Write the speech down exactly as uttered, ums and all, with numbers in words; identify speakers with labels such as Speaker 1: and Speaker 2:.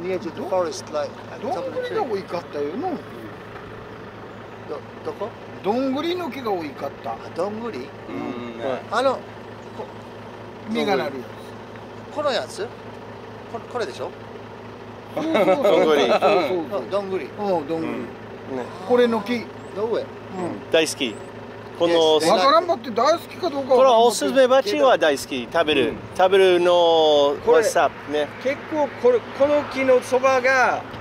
Speaker 1: near to the forest, like at the
Speaker 2: ど
Speaker 1: top
Speaker 2: ん
Speaker 1: of
Speaker 2: ぐ
Speaker 1: the
Speaker 2: りが
Speaker 1: tree.
Speaker 2: 多かったよの。
Speaker 1: ど、どこ？
Speaker 2: どんぐりの木が多かった。
Speaker 1: あ、どんぐり？
Speaker 3: うん。
Speaker 1: あの、こ、
Speaker 2: 実がなるや
Speaker 1: このやつ？こ、これでしょ？
Speaker 2: つ。そうそうそうそうそう
Speaker 1: あ、
Speaker 2: そう。
Speaker 1: どんぐり。
Speaker 2: うん、どんぐり。
Speaker 3: ね、
Speaker 2: これの木。うん。
Speaker 1: の上。
Speaker 3: 大好き。この、
Speaker 1: Yes.
Speaker 2: わからんばって大好きかどうか
Speaker 3: こ
Speaker 2: わからんばって。
Speaker 3: のおすすめ鉢は大好き。食べる。食べるの
Speaker 4: これ
Speaker 3: WhatsApp ね。
Speaker 4: 結構これこの木のそばが